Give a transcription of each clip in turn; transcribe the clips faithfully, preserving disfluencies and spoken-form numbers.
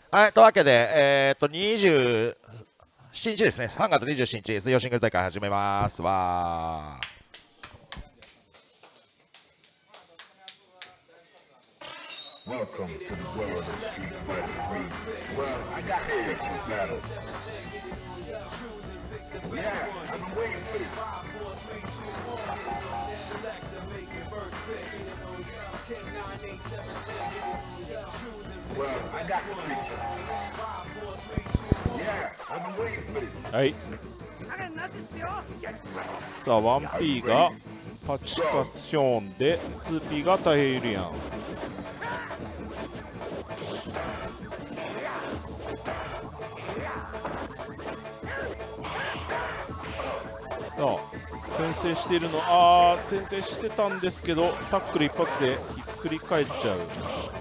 はい、というわけで、えー、っと、にじゅうしちにちですね、さんがつにじゅうしちにち、水曜シングル大会始めます。わー。Welcome to the world of Street Fighter three. Well, I got here for battle. Yeah, I've been waiting for this. Well, I got the trick. Yeah, I've been waiting for this. はい。さあ、ワンピー がパチカスショーンで、ツーピー がタイヘイリアン。さあ、先制しているの、ああ、先制してたんですけど、タックル一発でひっくり返っちゃう。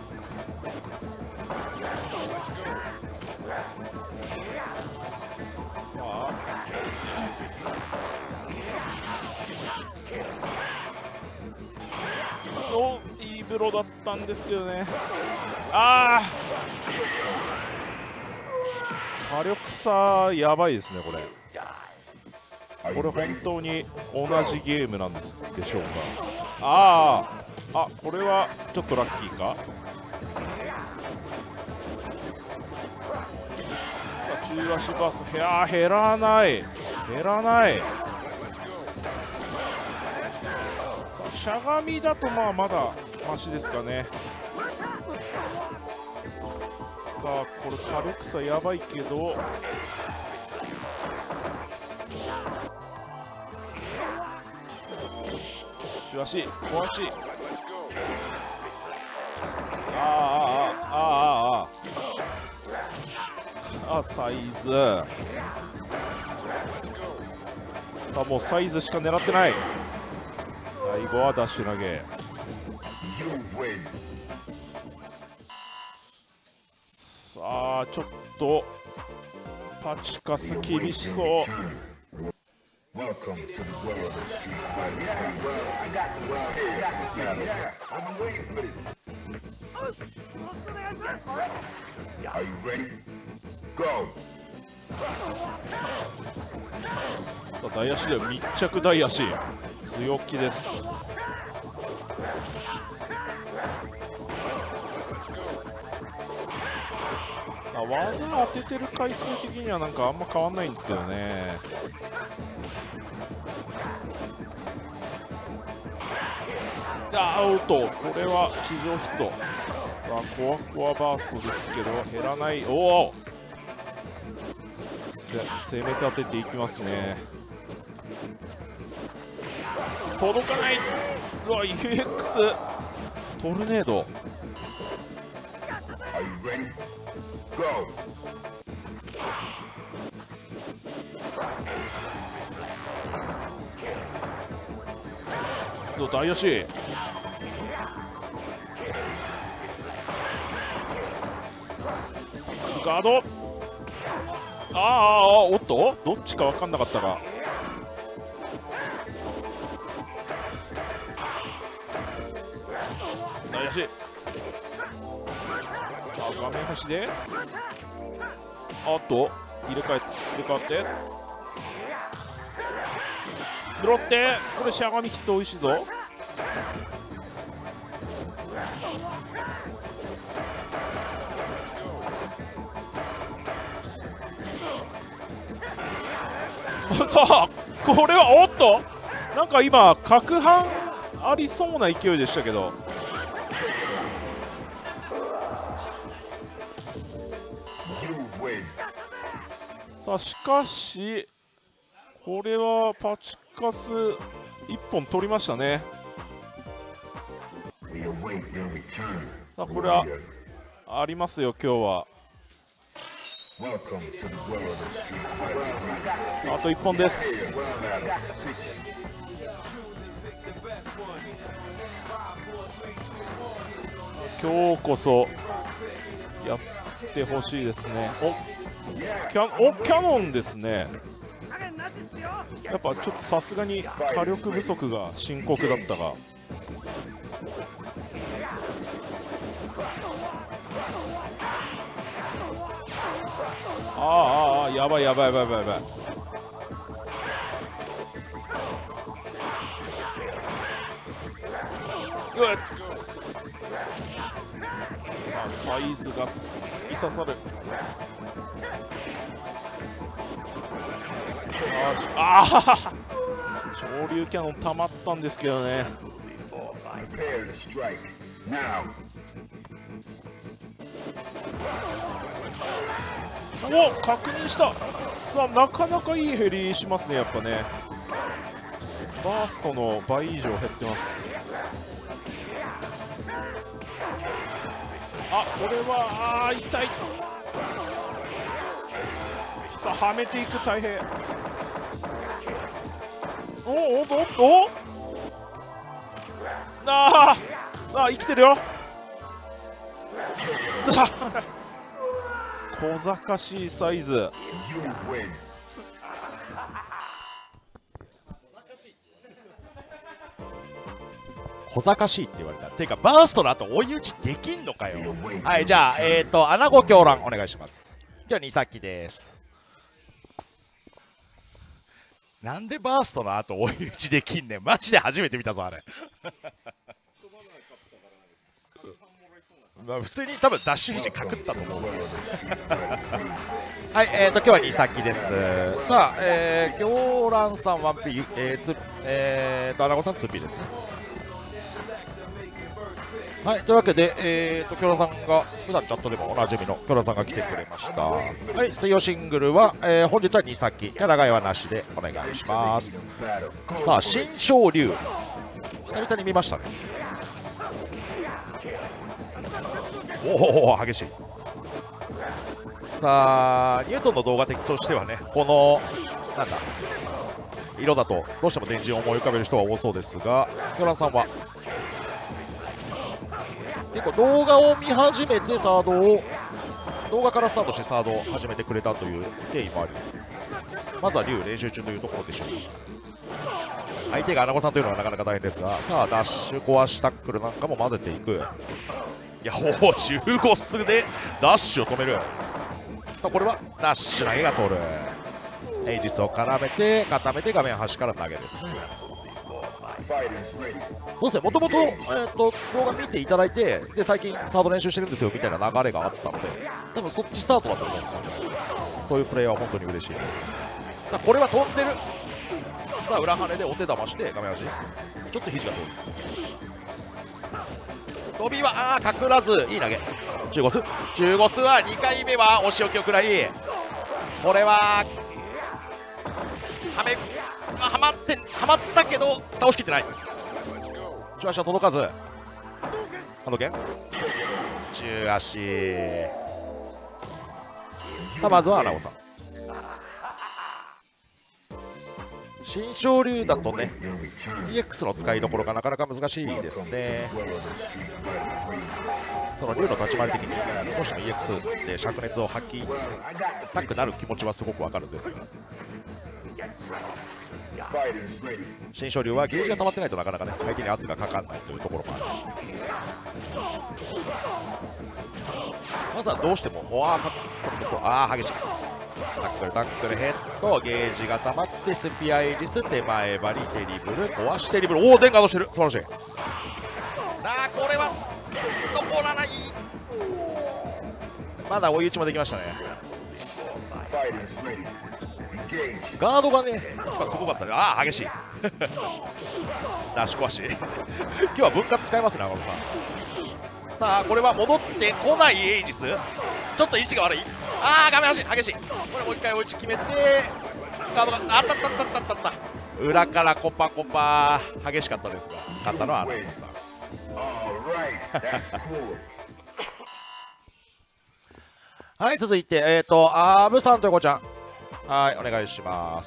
さあ、お、いいブロだったんですけどね。ああ、火力差やばいですね、これ。これ本当に同じゲームなんですでしょうか。ああ、あ、これはちょっとラッキーか。さあ、中足バース、いやー、減らない減らない。さあ、しゃがみだとまあまだマシですかね。さあ、これ火力差やばいけど、中足、小足、ああああああああ、サイズ、さあもうサイズしか狙ってない。最後はダッシュ投げ。さあちょっとパチカス厳しそう。Welcome to the world of Street Fighter. Yeah, well, I got the world here. Yeah, I've been waiting for this. Are you ready? Go. 大足で密着大足、強気です。あ、技当ててる回数的にはなんかあんま変わんないんですけどね。あー、おっと、これは地上ヒット。あ、コアコアバーストですけど減らない。おお、攻め立てていきますね。届かない。うわ、 ユーエックス トルネード。大足、ガード、ああ、おっと、どっちか分かんなかったが、大足、さあ画面端で、あっと入れ替え入れ替わって拾って、これしゃがみヒットおいしいぞ。さあ、これはおっと、なんか今角半ありそうな勢いでしたけど、さあしかしこれはパチカスいっぽん取りましたね。さあこれはありますよ今日は。あといっぽんです。今日こそやってほしいですね。おキャおキャノンですね。やっぱちょっとさすがに火力不足が深刻だったが、 ああ、やばいやばいやばいやばいやばい。うわっ、さあサイズが突き刺さる。ああ、昇竜キャノンたまったんですけどね。お、確認した。さあなかなかいい減りしますね、やっぱね。バーストの倍以上減ってます。あ、これはあー痛い。さあはめていく太平。おおおっとおっと、あーあー生きてるよ。小賢しいサイズ。 小賢しいって言われた。ていうかバーストの後追い打ちできんのかよ。はい、じゃあえっ、ー、と穴子狂乱お願いします。じゃあにさきです。なんでバーストの後追い打ちできんねん。マジで初めて見たぞあれ。まあ普通に多分ダッシュ肘かくったと思う。はい、えーと今日はにさきです。さあ、えー、狂乱さん ワンピー、えー、つえーと穴子さん ツーピー ですね。はい、というわけで、えーと、キョラさんが、普段チャットでもおなじみのキョラさんが来てくれました。はい、水曜シングルは、えー、本日はにさき、キャラ替えはなしでお願いします。さあ、新昇竜。久々に見ましたね。おお、激しい。さあ、ニュートンの動画的としてはね、この、なんだ、色だと、どうしても電人を思い浮かべる人は多そうですが、キョラさんは、結構動画を見始めてサードを動画からスタートしてサードを始めてくれたという経緯もあり、まずは竜練習中というところでしょう。相手が穴子さんというのはなかなか大変ですが、さあダッシュ壊しタックルなんかも混ぜていく。いやおお、じゅうご数でダッシュを止める。さあこれはダッシュ投げが通る。エイジスを絡めて固めて画面端から投げですね。そうですね、もともと動画見ていただいて、で最近サード練習してるんですよみたいな流れがあったので、多分そっちスタートだと思うんですよね。そういうプレーは本当に嬉しいです。さあこれは飛んでる。さあ裏跳ねでお手玉して画面端、ちょっと肘が通る。飛びはああかくらず、いい投げ。じゅうご数じゅうご数はにかいめはお仕置きを食らい、これははめはまってはまったけど倒しきってない。中足は届かず、ハンド剣中足。さあまずは穴子さん。新昇竜だとね イーエックス の使いどころがなかなか難しいですね。その竜の立ち回り的にどうしても イーエックス で灼熱を吐きたくなる気持ちはすごくわかるんですが、新昇竜はゲージが溜まってないとなかなかね相手に圧がかかんないというところもある。まずはどうしてもわあー激しいタックルタックルヘッド、ゲージが溜まってスピアイリス手前張りテリブル壊しテリブル、おお全ガードしてる、素晴らしい。ああこれは残らない。まだ追い打ちもできましたね。ガードがね今すごかったね。ああ激しいダッシュ壊し今日は分割使いますね赤野さん。さあこれは戻ってこないエイジス、ちょっと位置が悪い。ああ画面端激しい。これもう一回追い打ち決めてガードがあったったったったったった、裏からコパコパ激しかったですが勝ったのは赤野さんはい続いてえっ、ー、とアブさんと横ちゃん、はいお願いします。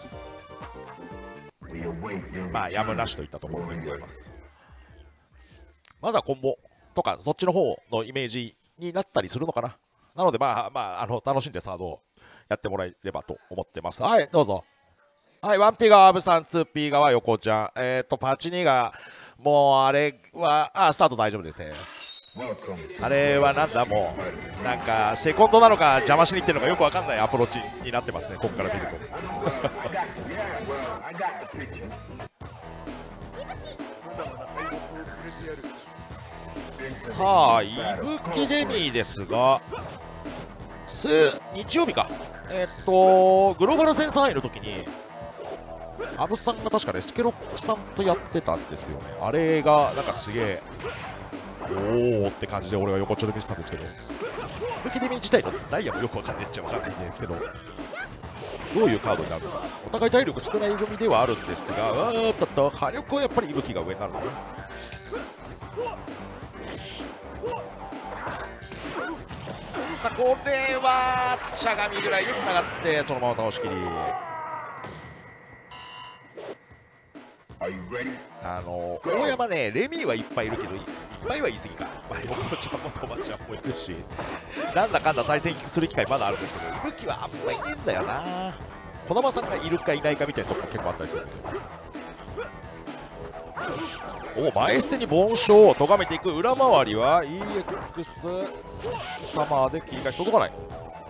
まあやむなしといったところでございます。まずはコンボとかそっちの方のイメージになったりするのかな。なのでまあまああの楽しんでサードをやってもらえればと思ってます。はいどうぞ。はい ワンピー がアブさん、ツーピー 側横ちゃん、えっ、ー、とパチニがもうあれはあスタート大丈夫ですね。 あれはなんだ、もうなんかセコンドなのか邪魔しにいってるのかよくわかんないアプローチになってますね、ここから見ると。さあ、いぶきレミーですが、す日曜日か、えっとグローバルセンサー杯の時にアブさんが確かねスケロックさんとやってたんですよね。あれがなんかすげえおーって感じで俺は横っちょで見てたんですけど、いぶきレミー自体のダイヤもよくわかんないっちゃわかんないんですけど、どういうカードになるのか。お互い体力少ない組ではあるんですが、うーっとっと火力はやっぱりいぶきが上になるのかな。さあこれはしゃがみぐらいでつながってそのまま倒しきり。あの大山ね、レミーはいっぱいいるけど、いっぱいは言い過ぎか、まあ、横ちゃんもとばちゃんもいるし、なんだかんだ対戦する機会まだあるんですけど、いぶきはあんまいねえんだよな。児玉さんがいるかいないかみたいなところ結構あったりするんだけど、お前捨てに凡勝を咎めていく。裏回りは イーエックス サマーで切り返し届かない。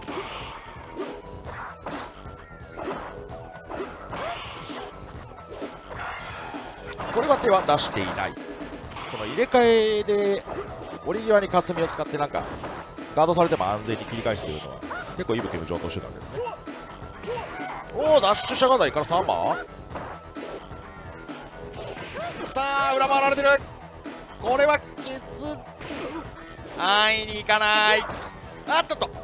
これは手は出していない。この入れ替えで折り際に霞を使ってなんかガードされても安全に切り返すというのは結構いぶきの上等手段ですね。おお、ダッシュしゃがないからサマー。さあ裏回られてる。これはケツ安易にいかない。あっとっと、う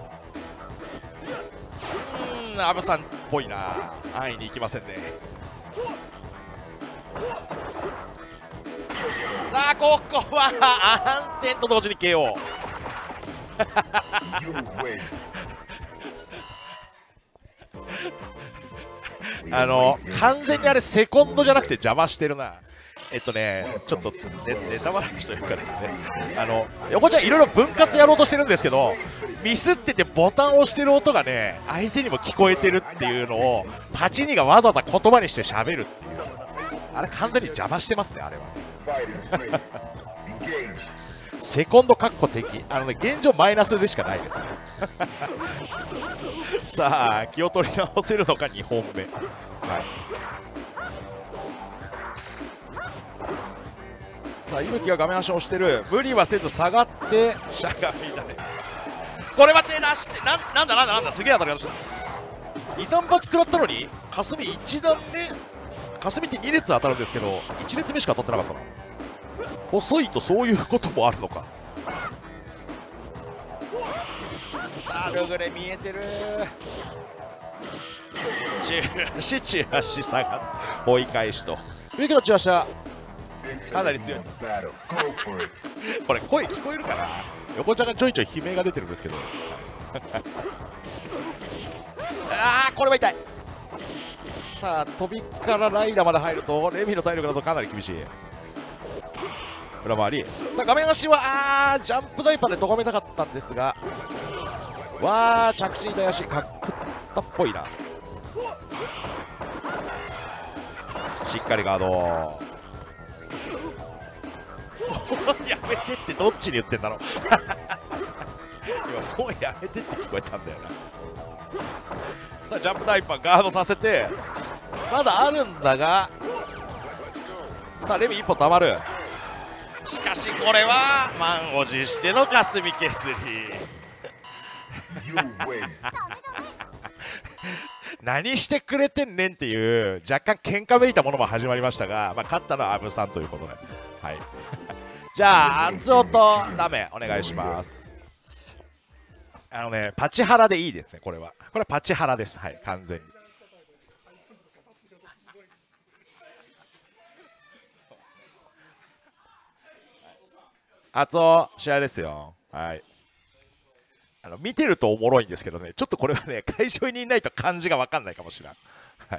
ーん、アブさんっぽいな。安易にいきませんね。さあここは暗転と同時に ケーオー あの完全にあれセコンドじゃなくて邪魔してるな。えっとねちょっと ネ, ネタバラシというかですね、あの横ちゃんいろいろ分割やろうとしてるんですけど、ミスっててボタンを押してる音がね相手にも聞こえてるっていうのをパチニがわざわざ言葉にして喋るっていう、あれ完全に邪魔してますね、あれはね。セコンドかっこ敵、あのね現状マイナスでしかないですね。さあ気を取り直せるのかにほんめ、はい、さあいぶきが画面足を押してる。無理はせず下がってしゃがみだね。これは手出してな、なんだなんだなんだ、すげえ当たり方した。にさん発食らったのに霞いち段目、霞ってに列当たるんですけどいち列目しか当たってなかったな。細いとそういうこともあるのか。さあルグレ見えてる。中足中足下がって追い返しと上の中足はかなり強い。これ声聞こえるかな。横ちゃんがちょいちょい悲鳴が出てるんですけどあーこれは痛い。さあ飛びからライダーまで入るとレミの体力だとかなり厳しい。裏回り、さあ画面足はあージャンプダイパーでとがめたかったんですが、わー着地に大足かっくったっぽいな。しっかりガードやめてってどっちに言ってんだろう今もうやめてって聞こえたんだよな。さあジャンプダイパーガードさせてまだあるんだが、さあレミ一歩たまる。しかしこれは満を持しての霞削り何してくれてんねんっていう若干喧嘩めいたものも始まりましたが、まあ、勝ったのはアブさんということで、はい、じゃあ厚尾とダメお願いします。あのねパチハラでいいですね。これはこれはパチハラです。はい、完全に厚尾試合ですよ。はい、あの見てるとおもろいんですけどね、ちょっとこれはね会場にいないと感じが分かんないかもしれない。はい、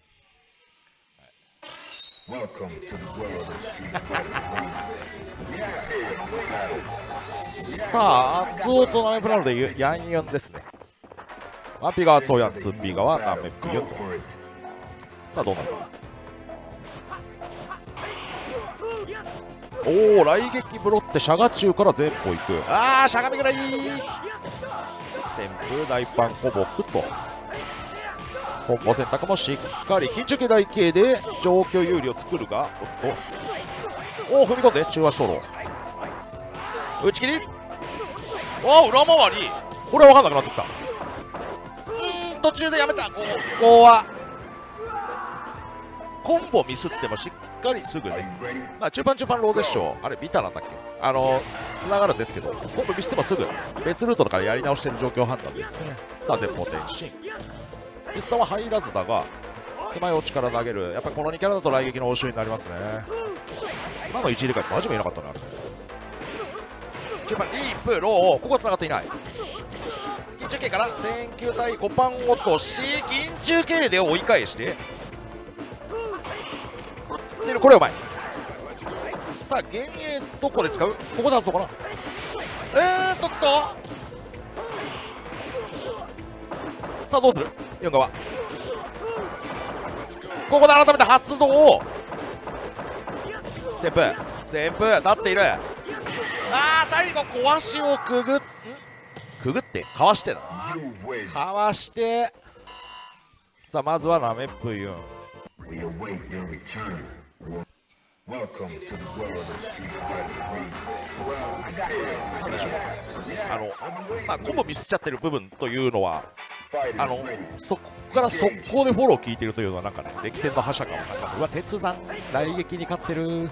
さあ厚尾とナメプラノでヤンユンですね。ワンピーが厚尾ヤン、ツーピーがはナメプユンと。さあどうなるか。 おお、雷撃ブロってしゃが中から前方行く。ああ、しゃがみぐらい。旋風大パンコボクとコンボ選択もしっかり緊急系台形で状況有利を作るが、おっとおお、踏み込んで中足走路打ち切り。おお、裏回り。これは分かんなくなってきた。うーん、途中でやめた。ここはコンボミスってもしっかりすぐね、まあ、中盤中盤ローゼッション、あれビタなんだっけ、あのつながるんですけど、コンボミスってもすぐ別ルートだからやり直してる状況判断ですね。さあ前方転進、一さんは入らずだが手前落ちから投げる。やっぱりこのにキャラだと雷撃の応酬になりますね。今の一入れ替えマジでいなかったね。あれ中盤リープロー、ここはつながっていない。緊中継から選球対ごパン落とし、緊中継で追い返してこれうまい。さあ幻影どこで使う、ここで外すのかな。えーっとっとさあどうするユンガはここで改めて発動を旋風旋風立っている。ああ最後壊しをくぐっくぐってかわしてだかわして、さあまずはナメップユン。なんでしょう、あの、まあ、コンボミスっちゃってる部分というのは、あのそこから速攻でフォロー効いてるというのは、なんかね、歴戦の覇者感を感じます。うわ、鉄山、雷撃に勝ってる。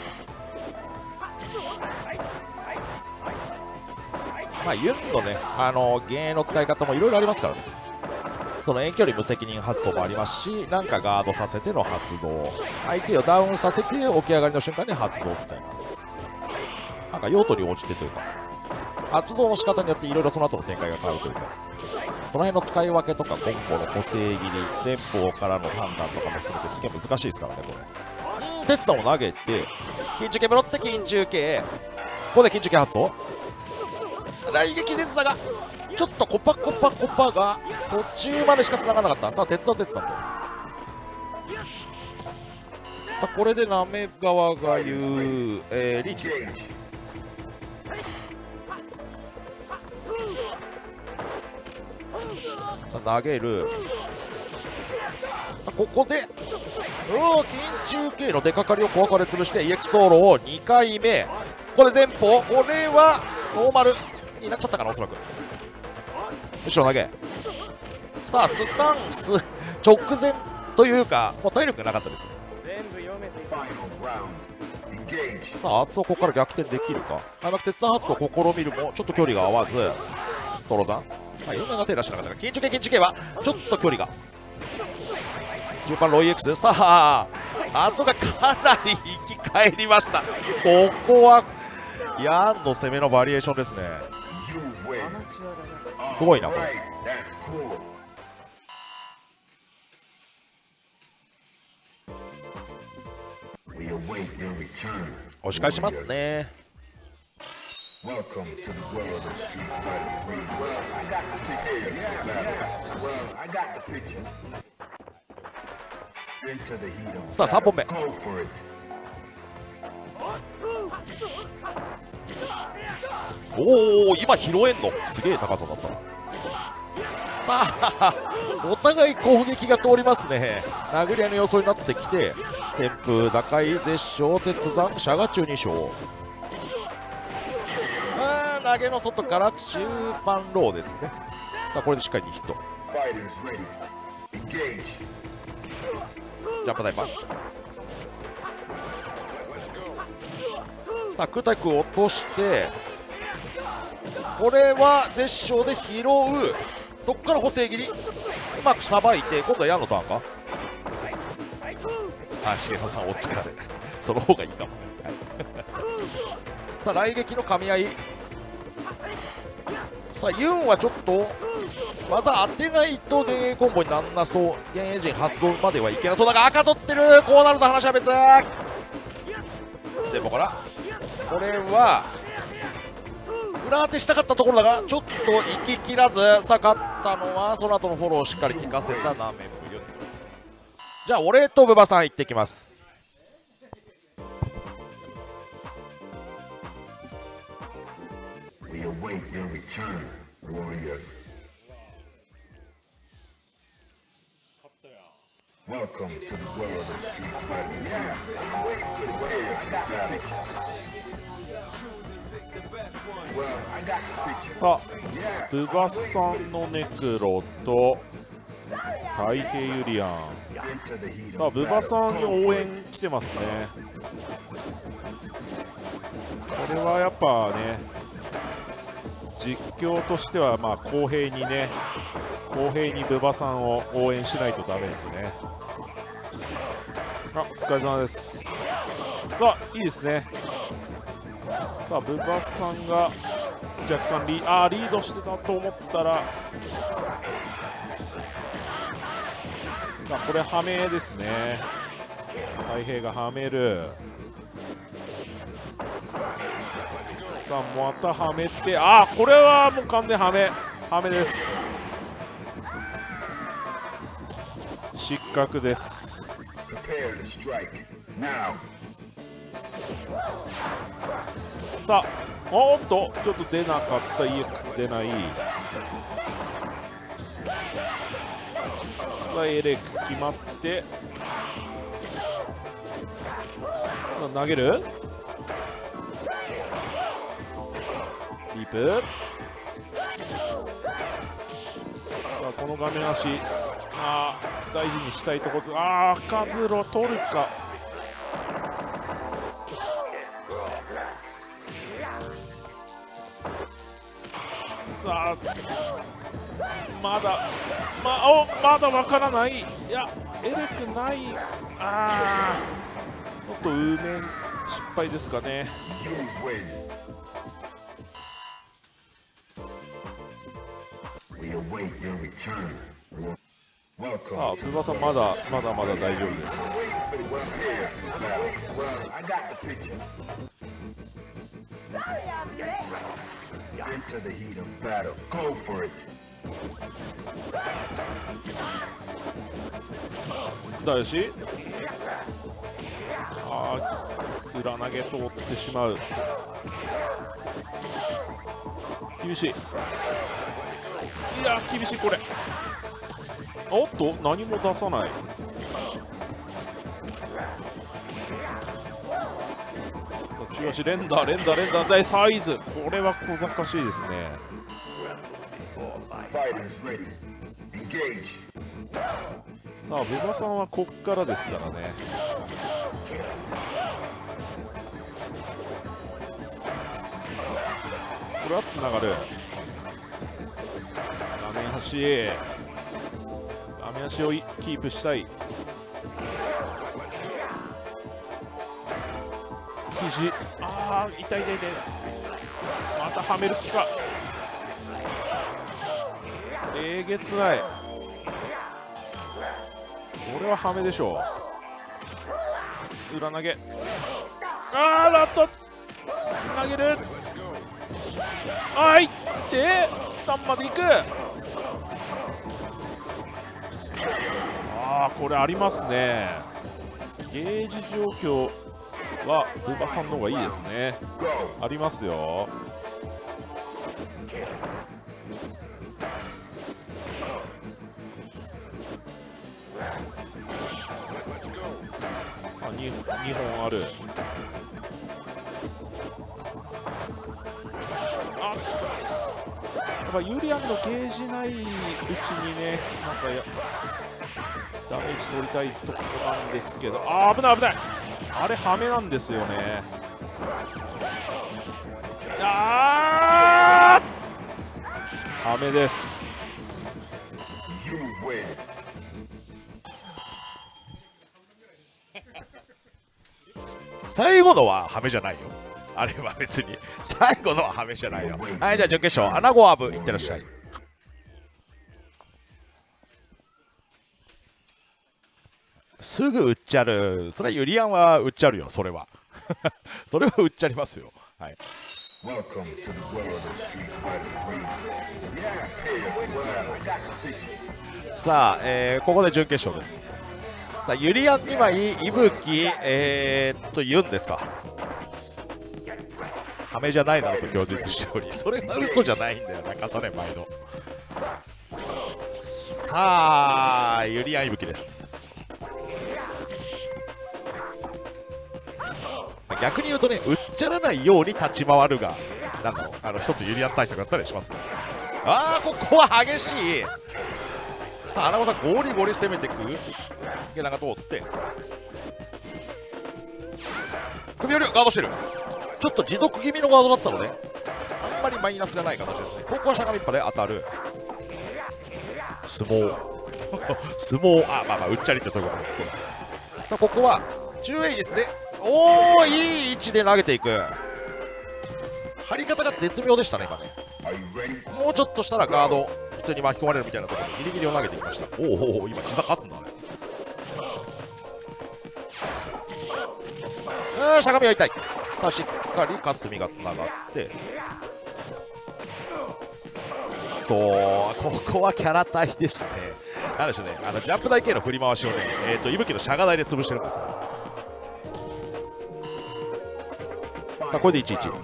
まあ、ユンのね、あの幻影の使い方もいろいろありますからね。その遠距離無責任発動もありますし、なんかガードさせての発動、相手をダウンさせて起き上がりの瞬間に発動みたいな、なんか用途に応じてというか、発動の仕方によっていろいろその後の展開が変わるというか、その辺の使い分けとかコンボの補正切り、前方からの判断とかも含めてすげえ難しいですからね、これ。うん、鉄道を投げて、緊中継ブロって緊中継、ここで緊中継発動、雷撃ですが、ちょっとコパコパコパが途中までしか繋がらなかった。さあ鉄道鉄道と、さあこれでなめ側が言う、えー、リーチですね。さあ投げる。さあここでおお、緊中継の出かかりを小分かれ潰して イーエックス ソロをにかいめ、これ前方、これはノーマルになっちゃったかな、おそらく。後ろ投げ。さあスタンス直前というか、もう体力がなかったですね。さあ圧をここから逆転できるか。開幕鉄山発を試みるもちょっと距離が合わず、トロダン、まあ、いろんなが手出してなかったが、緊張系緊張系はちょっと距離が中盤ロイ X。 さあ圧がかなり生き返りました。ここはヤンの攻めのバリエーションですね。すごいなこれ。押し返しますね。さあさんぼんめ。おお、今拾えんのすげえ高さだったな。さあお互い攻撃が通りますね。殴り合いの予想になってきて、旋風打開絶唱鉄山射が中に勝。あ投げの外から中盤ローですね。さあこれでしっかりにヒット。ジャンプダイバー。さあ空対空を落として、これは絶唱で拾う。そこから補正切りうまくさばいて、今度は矢のターンか。あ、重野さんお疲れその方がいいかもね、はい、さあ雷撃の噛み合い。さあユンはちょっと技当てないと幻影コンボになんなそう。幻影陣発動まではいけなそうだが、赤取ってる。こうなると話は別でも、こらこれは裏当てしたかったところだが、ちょっと行ききらず。さあ勝ったのはその後のフォローをしっかり効かせたナメプユン。じゃあ俺とブバさん行ってきます。 await your return, warrior. Welcome to the world of Street Fighter. Yeah, I'm waiting for the warrior. I got the picture. Well, I got the picture. さあ、ブバさんのネクロと太平ユリアン。さあ、ブバさんに応援来てますね。これはやっぱね、実況としてはまあ公平にね、公平にブバさんを応援しないとダメですね。あ、お疲れ様です。さあ、いいですね。さあ、ブバさんが若干リあーリードしてたと思ったら、さあこれはめですね。太平がはめる。さあまたはめて、ああこれはもう完全はめはめです。失格です。さあおっとちょっと出なかった。 イーエックス 出ない。エレク決まって投げる。リープ。さあこの画面足、あー大事にしたいところ。ああ赤風呂取るか。さあまだまおまだわからない。いやエレクない。ああちょっとウーメン失敗ですかね。さあブバさんまだまだまだ大丈夫です。 Into the heat of battle. Go for it. だよし。ああ裏投げ通ってしまう。厳しい。いや厳しいこれ。おっと何も出さない。中足連打連打連打大サイズ。これは小賢しいですね。さあブバさんはこっからですからね。これはつながる。画面端画面端をキープしたい。肘、ああ痛い痛い痛い。またはめる気か。えげつない。これははめでしょう。裏投げ。ああラット投げる。あいってスタンまでいく。ああこれありますね。ゲージ状況はブバさんの方がいいですね。ありますよ。さあ 2, にほんある。あやっぱユリアンのゲージないうちにねなんかやダメージ取りたいところなんですけど、あー危ない危ない。あれハメなんですよね。あーハメです。 最後のはハメじゃないよ。あれは別に最後のはハメじゃないよ。はいじゃあ準決勝アナゴアブいってらっしゃい。すぐ売っちゃる。それはユリアンは売っちゃるよ。それはそれは売っちゃいますよ。はい。さあ、えー、ここで準決勝です。さあユリアンにまい、いぶき、えー、っとユンですか。 ハメじゃないなどと供述しており、それは嘘じゃないんだよな、重ね毎度。さあ、ユリアン・イブキです。逆に言うとね、うっちゃらないように立ち回るが、なんだろう、あの一つユリアン対策だったりしますね。ああ、ここは激しい。さあ、穴子さん、ゴリゴリ攻めていく。ゲラが通って、首よりガードしてる。ちょっと持続気味のガードだったので、あんまりマイナスがない形ですね。ここはしゃがみっぱで当たる。相撲。相撲、あ、まあまあ、うっちゃりってそういうこと。そうだ。さあ、ここは、中エイジスで、おー、いい位置で投げていく。張り方が絶妙でしたね、今ね。もうちょっとしたらガード、普通に巻き込まれるみたいなところにギリギリを投げてきました。おーおー、今、膝勝つんだね。うん、しゃがみは痛い。さあ、しっかり霞がつながって。そう、ここはキャラ対ですね。なんでしょうね、あのジャンプ台系の振り回しをね、えーと、いぶきのしゃが台で潰してるんですよ。さあ、これでいちいち。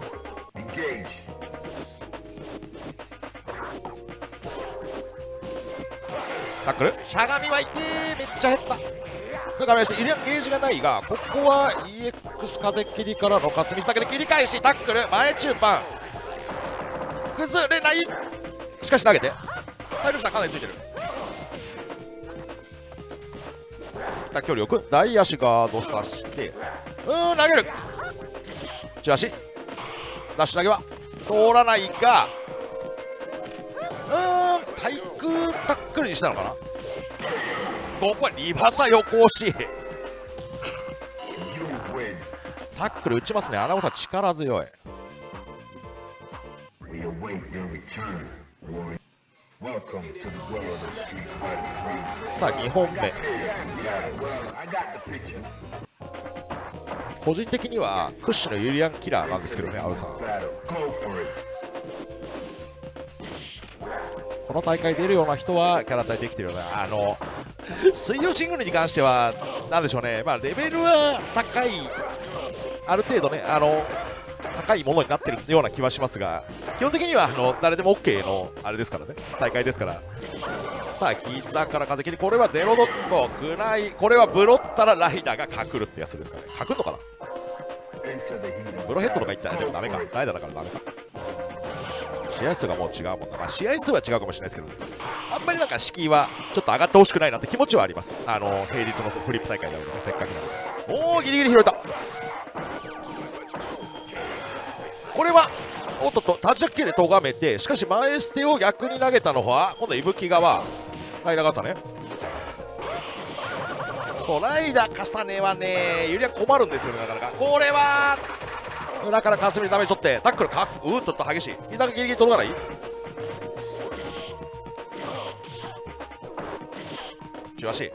タックル、しゃがみはいてー、めっちゃ減った。それからゲージがないが、ここは イーエックス 風切りからの霞下げで切り返し、タックル、前中盤、崩れない。しかし投げて、体力差かなりついてる。いった距離よく、大足ガードさして、うーん、投げる。内足、ダッシュ投げは通らないが、うーん、対空タックルにしたのかな。ここはリバサ横押し。タックル打ちますね。穴子さん力強い。さあにほんめ。個人的には屈指のユリアンキラーなんですけどね、アウさん。この大会出るような人はキャラ対できてるよね。あの水曜シングルに関してはなんでしょうね、まあレベルは高い、ある程度ね、あの高いものになってるような気はしますが、基本的にはあの誰でも OK のあれですからね、大会ですから。さあ膝から風切り、これはゼロドットくらい、これはブロったらライダーがかくるってやつですかね。かくんのかな。ブロヘッドとか言ったらでもダメか、ライダーだからダメか。試合数がもう違うもんな、まあ、試合数は違うかもしれないですけど、ね、あんまりなんか敷居はちょっと上がってほしくないなって気持ちはあります。あの平日のフリップ大会なので、ね、せっかくなので。おお、ギリギリ拾えた。これはおっとっとタッチャッキで咎めて、しかし前捨てを逆に投げたのは今度いぶき側ライダー重ね。そうライダー重ねはねユリア困るんですよね、なかなか。これは裏からかすみでダメージ取ってタックルかうーっとっと激しい。膝がギリギリ届かない。中足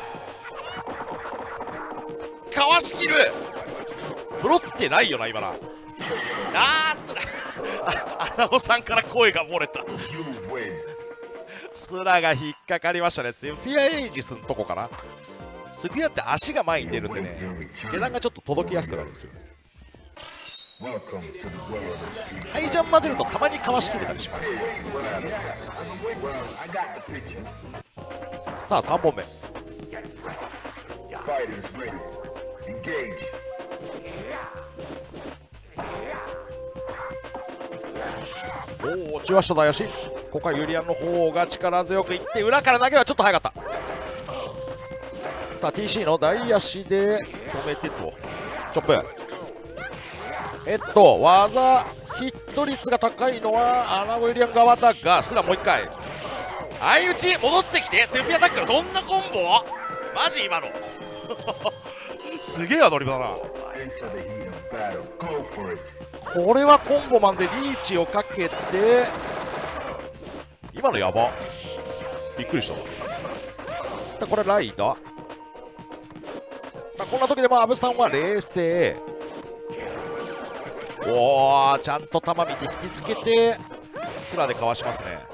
かわしきる。ブロってないよな今な。あーすらアナゴさんから声が漏れた。スラが引っかかりましたね。スフィアエイジスのとこかな。スフィアって足が前に出るんでね、下段がちょっと届きやすくなるんですよね。ハイジャン混ぜるとたまにかわしきれたりします。さあさんぼんめ。おお、中足と大足。ここはユリアンの方が力強くいって、裏から投げはちょっと早かった。さあ ティーシー の大足で止めてとチョップ。えっと技ヒット率が高いのはアナゴユリアン側だが、すらもう一回相打ち戻ってきてセルフィアタックル。どんなコンボマジ今のすげえアドリブだな。これはコンボマンでリーチをかけて、今のやばびっくりした。さあこれライダー。さあこんな時でもアブさんは冷静。おお、ちゃんと球見て引きつけてスラでかわしますね。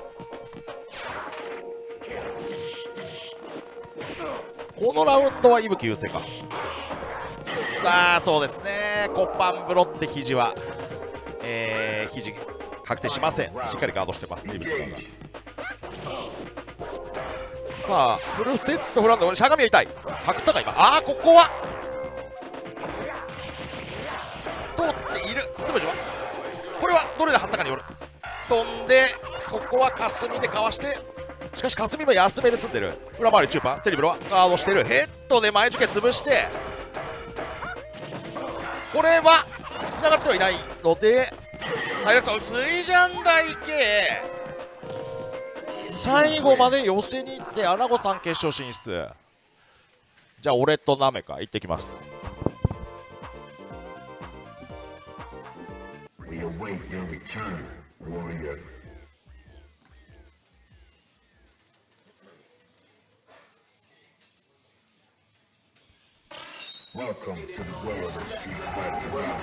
このラウンドは伊吹優勢か。ああそうですね、コパンブロって肘はえー、肘確定しません。しっかりガードしてますね、イブトラが。さあフルセットフランド、しゃがみが痛い。角田が今、ああここは通っている。つむじはこれはどれで張ったかによる。飛んでここは霞でかわして、しかし霞も休めで済んでる。裏回り中盤テリブロはガードしてる。ヘッドで前受け潰して、これはつながってはいないのでハイラクソン薄いじゃん大慶、最後まで寄せに行ってアナゴさん決勝進出。じゃあ俺とナメカ行ってきます。 We await your return, warrior. Welcome to the world of street fighting.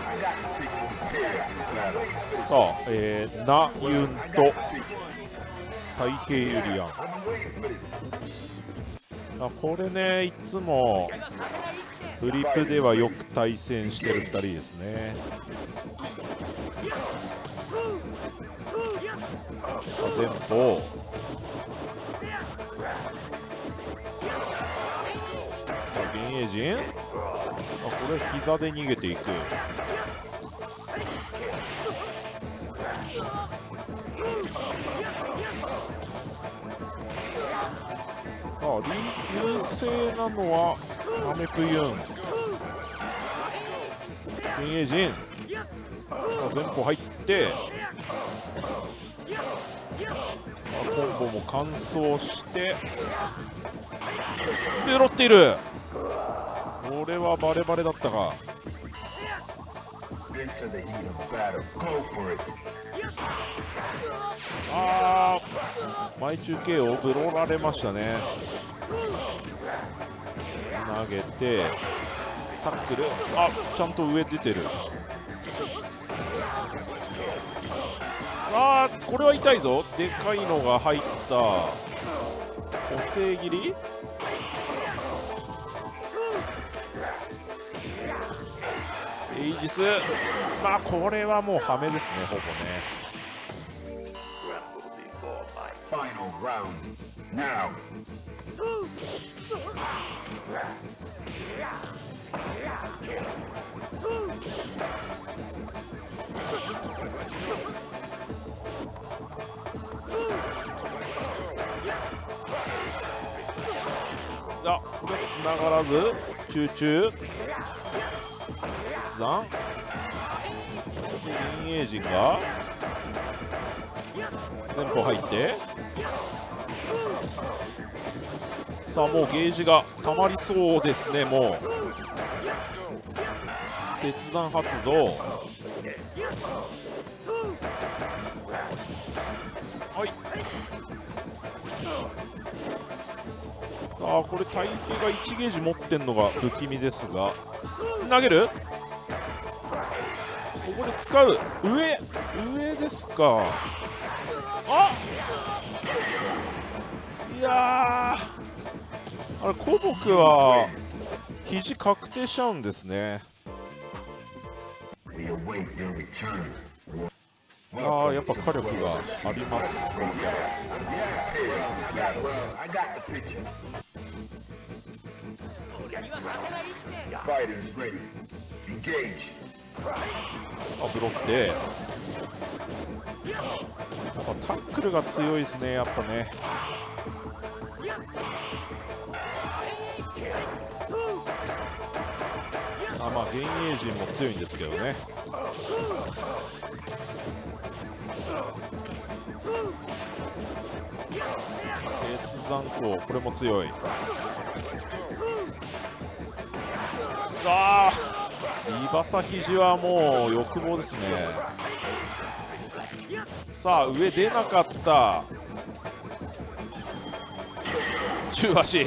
さあ、えー、ナユンと太平ユリアン。あこれね、いつもフリップではよく対戦してるふたりですね。前方幻影陣、あこれ膝で逃げていく。さあ優勢なのはナメプユン。幻影陣、さあ前方入ってコンボも完走して狙っている。これはバレバレだったか。あー前中継をブロられましたね。投げてタックル、あちゃんと上出てる。あーこれは痛いぞ。でかいのが入った補正切り。エイジス、まあこれはもうハメですね、ほぼね。あこれつながらず集中決断で幻影陣が前方入って、さあもうゲージがたまりそうですね。もう鉄弾発動、はい。さあこれ対比がいちゲージ持ってんのが不気味ですが、投げる、ここで使う、上上ですか。あいやー、あれ古木は肘確定しちゃうんですね。ああやっぱ火力があります。あブロってやっぱタックルが強いですね、やっぱね。あまあ幻影陣も強いんですけどね。鉄山光これも強い。ああリバサ肘はもう欲望ですね。さあ上出なかった中足。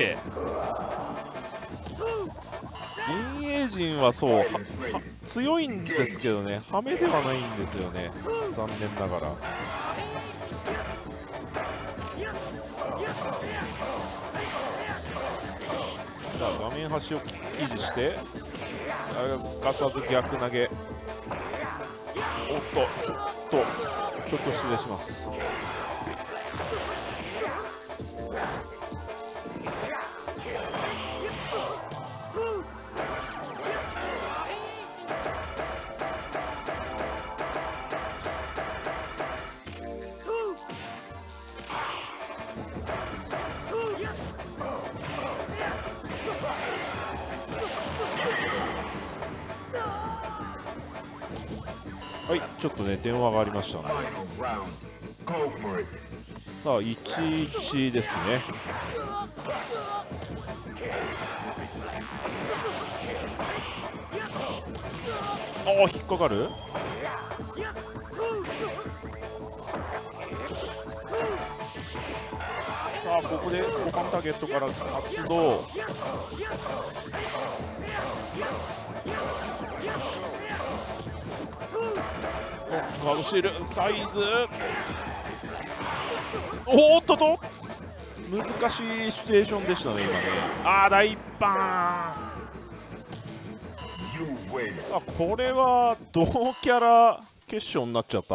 幻影陣はそうはは強いんですけどね、ハメではないんですよね、残念ながら。さあ画面端を維持してすかさず逆投げ。おおっとちょっとちょっと失礼します。はい、ちょっとね電話がありましたね。さあいちいちですね。ああ引っかかる。さあここでごばんターゲットから発動。ガードしているサイズ。おーっとと難しいシチュエーションでしたね今ね。あー大パン。あこれは同キャラ決勝になっちゃった。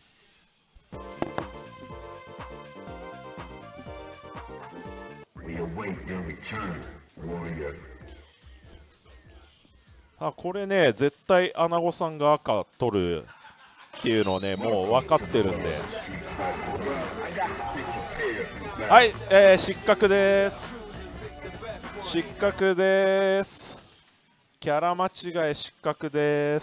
あこれね絶対アナゴさんが赤取るっていうのをねもう分かってるんで、はい、えー、失格です。失格です。キャラ間違い失格です。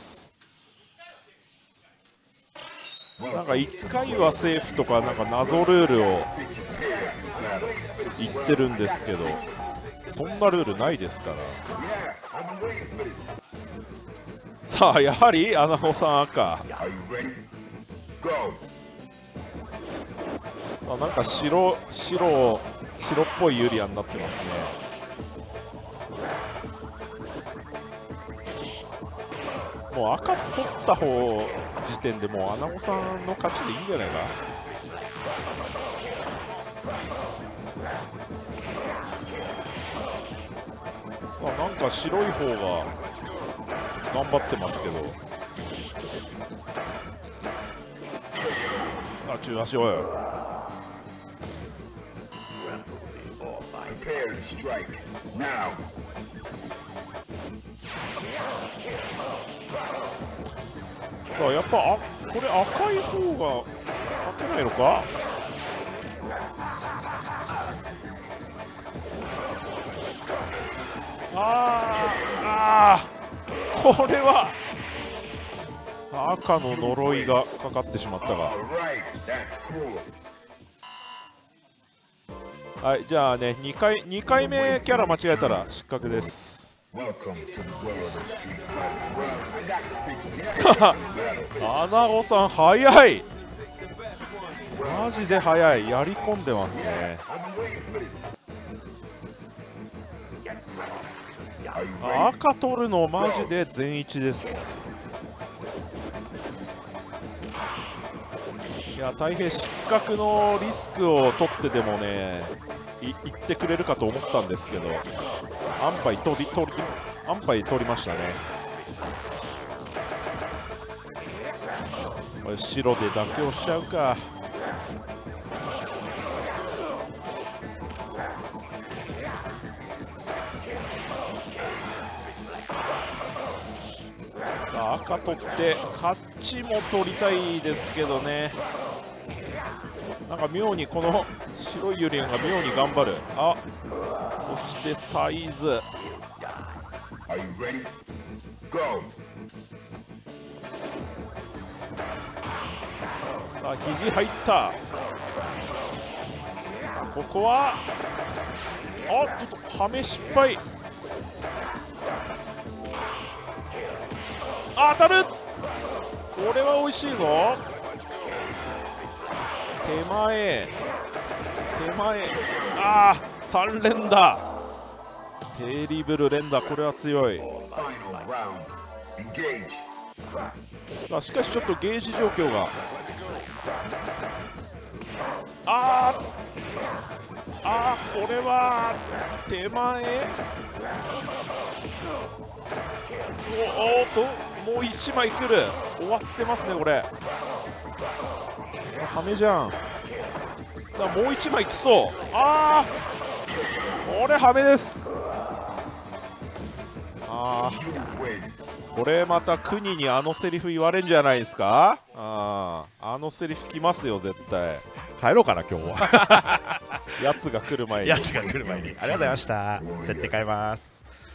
なんかいっかいはセーフとかなんか謎ルールを言ってるんですけど、そんなルールないですから。さあやはりアナゴさん赤。あなんか白白白っぽいユリアになってますね。もう赤取った方時点でもうアナゴさんの勝ちでいいんじゃないか。さあなんか白い方が頑張ってますけど、あ中足おい。さあやっぱあこれ赤い方が勝てないのか。あーあーこれは赤の呪いがかかってしまったが。はいじゃあねにかいにかいめキャラ間違えたら失格です。さあアナゴさん早い。マジで早い。やり込んでますね。赤取るのマジで全一です。いや大変失格のリスクを取ってでもねい言ってくれるかと思ったんですけど、安牌取り取り安牌取りましたね。これ白で妥協しちゃうか。さあ赤取って勝ちも取りたいですけどね。なんか妙にこの白いユリアンが妙に頑張る。あそしてサイズ。さあ肘入った。ここはあっとはめ失敗。あ当たる。これは美味しいぞ。手前手前ああさん連打。テリブル連打これは強い。あしかしちょっとゲージ状況があーあーこれは手前そうおーっともういちまい来る。終わってますねこれ。ハメじゃん。だからもういちまい来そう。ああこれハメです。ああこれまた国にあのセリフ言われんじゃないですか。あああのセリフ来ますよ絶対。 帰ろうかな今日は。 やつが来る前に。 やつが来る前に。ありがとうございました。設定変えます。